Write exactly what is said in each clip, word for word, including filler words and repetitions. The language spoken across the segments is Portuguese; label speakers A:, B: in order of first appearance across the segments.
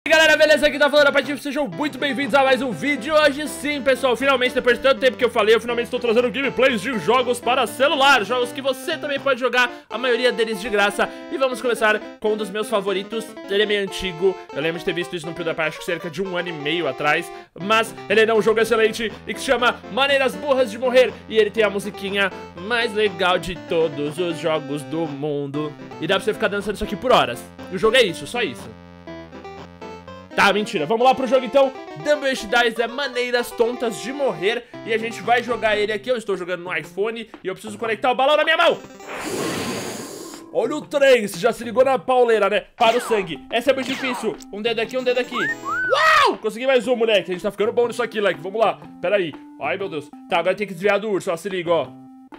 A: Galera, beleza? Aqui tá falando a Patife, sejam muito bem-vindos a mais um vídeo. Hoje sim, pessoal, finalmente, depois de tanto tempo que eu falei, eu finalmente estou trazendo gameplays de jogos para celular. Jogos que você também pode jogar, a maioria deles de graça. E vamos começar com um dos meus favoritos. Ele é meio antigo, eu lembro de ter visto isso no PewDiePie, acho que cerca de um ano e meio atrás. Mas ele é um jogo excelente e que se chama Maneiras Burras de Morrer. E ele tem a musiquinha mais legal de todos os jogos do mundo. E dá pra você ficar dançando isso aqui por horas. E o jogo é isso, só isso. Tá, mentira, vamos lá pro jogo então. Dumbbell Dice é Maneiras Tontas de Morrer. E a gente vai jogar ele aqui. Eu estou jogando no iPhone e eu preciso conectar o balão na minha mão. Olha o trem, você já se ligou na pauleira, né? Para o sangue, essa é muito difícil. Um dedo aqui, um dedo aqui. Uau, consegui mais um, moleque. A gente tá ficando bom nisso aqui, moleque, vamos lá. Pera aí, ai meu Deus. Tá, agora tem que desviar do urso, ó, se liga, ó.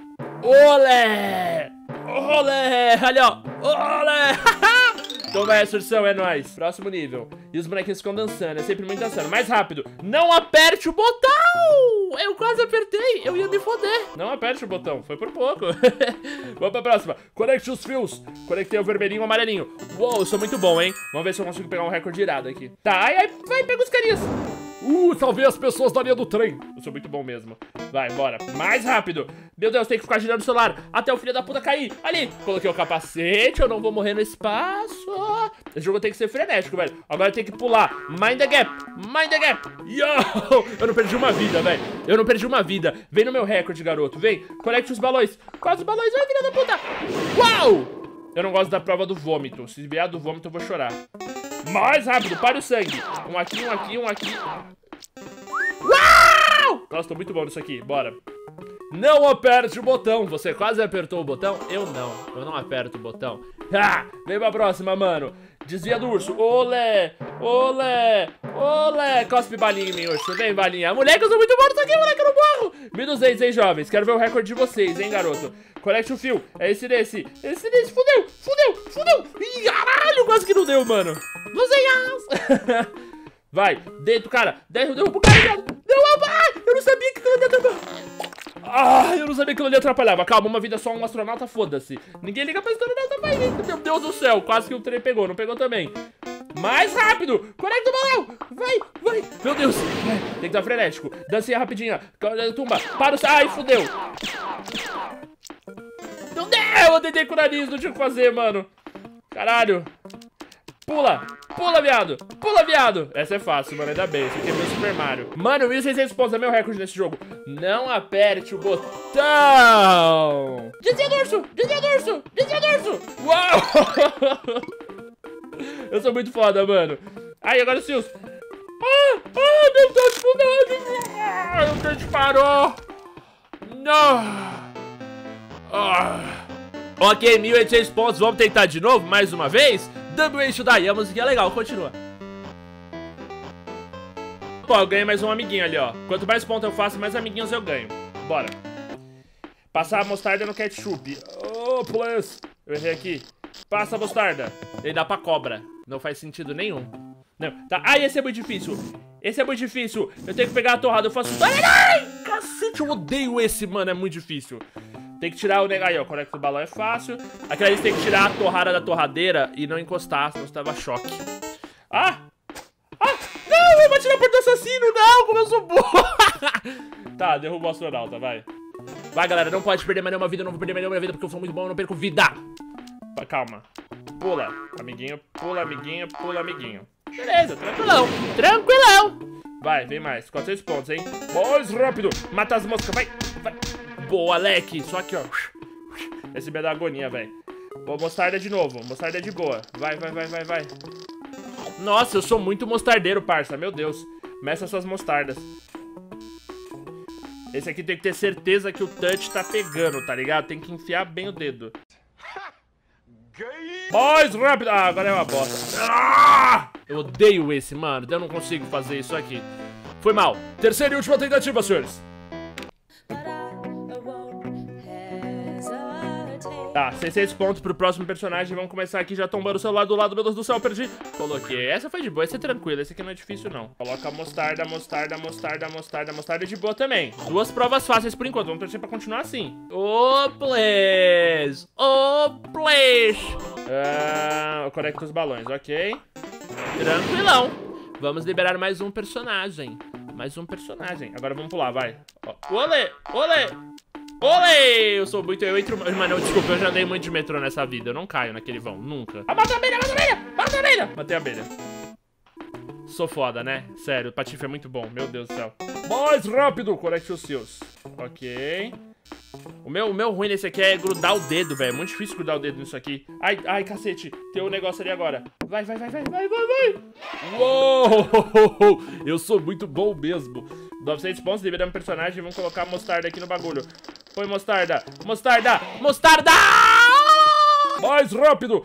A: Olé, olé, olha, ó. Olé, toma essa, ursão, é nóis. Próximo nível. E os bonequinhos ficam dançando, é sempre muito dançando. Mais rápido. Não aperte o botão! Eu quase apertei, eu ia me foder. Não aperte o botão, foi por pouco. Vamos pra próxima. Conecte os fios. Conectei o vermelhinho e o amarelinho. Uou, eu sou muito bom, hein? Vamos ver se eu consigo pegar um recorde irado aqui. Tá, ai, ai, vai, pega os carinhas. Uh, salvei as pessoas da linha do trem. Eu sou muito bom mesmo. Vai, bora. Mais rápido. Meu Deus, tem que ficar girando o celular até o filho da puta cair. Ali, coloquei o capacete, eu não vou morrer no espaço. Esse jogo tem que ser frenético, velho. Agora tem que pular. Mind the gap. Mind the gap. Yo! Eu não perdi uma vida, velho. Eu não perdi uma vida. Vem no meu recorde, garoto. Vem. Conecte os balões. Quase os balões. Vai, filha da puta. Uau! Eu não gosto da prova do vômito. Se vier do vômito, eu vou chorar. Mais rápido. Pare o sangue. Um aqui, um aqui, um aqui. Uau! Nossa, tô muito bom nisso aqui. Bora. Não aperte o botão. Você quase apertou o botão? Eu não. Eu não aperto o botão. Ah, vem pra próxima, mano. Desvia do urso. Olé, olé, olé. Cospe balinha em mim, urso. Vem, balinha. Moleque, eu sou muito bom nisso aqui, moleque. Eu não morro. mil e duzentos, hein, jovens. Quero ver o recorde de vocês, hein, garoto. Conecte o fio. É esse desse. Esse desse. Fudeu, fudeu, fudeu. Ih, caralho, quase que não deu, mano. Duzentos. Vai, deito, cara. Derruba o cara, viado. Não, ai, eu não sabia que aquilo ali atrapalhava. Ah, eu não sabia que aquilo ali atrapalhava. Calma, uma vida só, um astronauta, foda-se. Ninguém liga pra astronauta, vai. Meu Deus do céu, quase que o trem pegou. Não pegou também. Mais rápido. Conecta o balão. Vai, vai. Meu Deus. Vai. Tem que dar frenético. Dancinha rapidinha. Tumba. Para o... Ai, fudeu. Não deu. Eu tentei com o nariz, não tinha o que fazer, mano. Caralho. Pula, pula, viado, pula, viado. Essa é fácil, mano, ainda bem. Esse aqui é meu Super Mario. Mano, mil e seiscentos pontos é meu recorde nesse jogo. Não aperte o botão. Desvia do urso, desvia do urso, desvia do urso. Uau. Eu sou muito foda, mano. Aí, agora o Sius. Ah, ah, meu Deus, não. O dente parou. Não. Ah. Ok, mil e oitocentos pontos, vamos tentar de novo, mais uma vez. Dumbbell Dice, a musiquinha é legal, continua. Pô, eu ganhei mais um amiguinho ali, ó. Quanto mais pontos eu faço, mais amiguinhos eu ganho. Bora. Passar a mostarda no ketchup. Oh, please. Eu errei aqui. Passa a mostarda. Ele dá pra cobra. Não faz sentido nenhum. Não, tá. Ai, esse é muito difícil. Esse é muito difícil. Eu tenho que pegar a torrada, eu faço... Ai, cacete, eu odeio esse, mano, é muito difícil. Tem que tirar o negócio aí, ó. Conecta o balão é fácil. Aquela vez tem que tirar a torrada da torradeira e não encostar, senão você tava choque. Ah! Ah! Não, eu bati na porta do assassino! Não, como eu sou burro! Tá, derruba o astronauta, vai. Vai, galera, não pode perder mais nenhuma vida. Eu não vou perder mais nenhuma vida porque eu sou muito bom, eu não perco vida. Calma. Pula, amiguinho. Pula, amiguinho. Pula, amiguinho. Beleza, tranquilão. Tranquilão. Vai, vem mais. quatrocentos pontos, hein? Mais rápido. Mata as moscas, vai. Vai. Boa, Leque. Só aqui, ó. Esse é da agonia, velho. Vou mostarda de novo. Mostarda de boa. Vai, vai, vai, vai, vai. Nossa, eu sou muito mostardeiro, parça. Meu Deus. Meça suas mostardas. Esse aqui tem que ter certeza que o touch tá pegando, tá ligado? Tem que enfiar bem o dedo. Mais rápido. Ah, agora é uma bosta. Ah! Eu odeio esse, mano. Eu não consigo fazer isso aqui. Foi mal. Terceira e última tentativa, senhores. Tá, seiscentos pontos pro próximo personagem. Vamos começar aqui já tombando o celular do lado. Meu Deus do céu, perdi. Coloquei. Essa foi de boa, essa é tranquila. Esse aqui não é difícil, não. Coloca mostarda, mostarda, mostarda, mostarda, mostarda de boa também. Duas provas fáceis por enquanto. Vamos torcer pra continuar assim. Ô, please. Ô, please. Ah, eu conecto os balões, ok. Tranquilão. Vamos liberar mais um personagem. Mais um personagem. Agora vamos pular, vai. Ó. Olê, olê. Olê! Eu sou muito... Eu entro... Mano, desculpa, eu já andei muito de metrô nessa vida. Eu não caio naquele vão, nunca. Ah, mata a abelha, mata a abelha! Mata a abelha! Matei a abelha. Sou foda, né? Sério, o patife é muito bom. Meu Deus do céu. Mais rápido! Conecte os seus. Ok. O meu, o meu ruim nesse aqui é grudar o dedo, velho. É muito difícil grudar o dedo nisso aqui. Ai, ai, cacete. Tem um negócio ali agora. Vai, vai, vai, vai, vai, vai, vai. Uou! Eu sou muito bom mesmo. novecentos pontos, liberamos personagem. Vamos colocar mostarda aqui no bagulho. Põe mostarda. Mostarda! Mostarda! Mais rápido!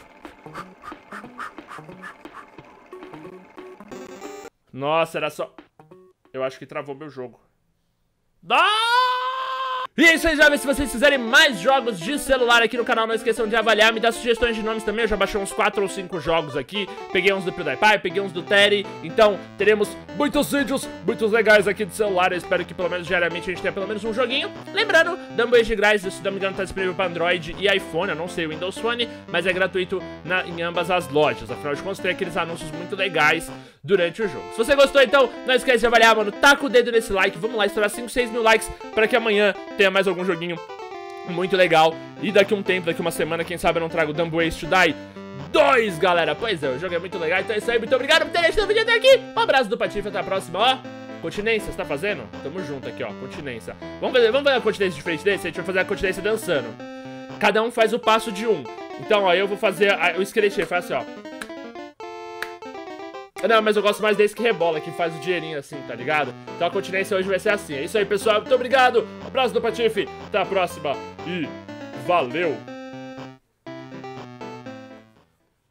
A: Nossa, era só... Eu acho que travou meu jogo. Dá! E é isso aí, jovens. Se vocês fizerem mais jogos de celular aqui no canal, não esqueçam de avaliar, me dar sugestões de nomes também. Eu já baixei uns quatro ou cinco jogos aqui. Peguei uns do PewDiePie, peguei uns do Terry. Então, teremos muitos vídeos, muitos legais aqui de celular. Eu espero que pelo menos diariamente a gente tenha pelo menos um joguinho. Lembrando, Dumbo de grátis, se não me engano, tá disponível para Android e iPhone. Eu não sei o Windows Phone, mas é gratuito na, em ambas as lojas. Afinal de contas, tem aqueles anúncios muito legais durante o jogo. Se você gostou, então, não esquece de avaliar, mano. Taca o dedo nesse like. Vamos lá, estourar cinco, seis mil likes para que amanhã tenha mais algum joguinho muito legal. E daqui um tempo, daqui uma semana, quem sabe eu não trago Dumbo Ways to Die dois, galera. Pois é, o jogo é muito legal. Então é isso aí, muito obrigado por ter assistido o vídeo até aqui. Um abraço do Patife, até a próxima, ó. Continência, você tá fazendo? Tamo junto aqui, ó, continência. Vamos fazer, vamos fazer a continência diferente desse? A gente vai fazer a continência dançando. Cada um faz o passo de um. Então, ó, eu vou fazer a, o esqueletinho, faz assim, ó. Não, mas eu gosto mais desse que rebola, que faz o dinheirinho assim, tá ligado? Então a continência hoje vai ser assim. É isso aí, pessoal. Muito obrigado. Um abraço do Patife. Até a próxima. E valeu!